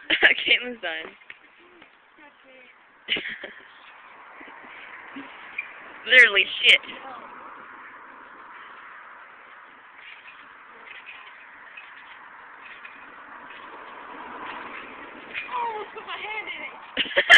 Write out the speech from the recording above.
Caitlin's done. Literally shit. Oh, put my hand in it.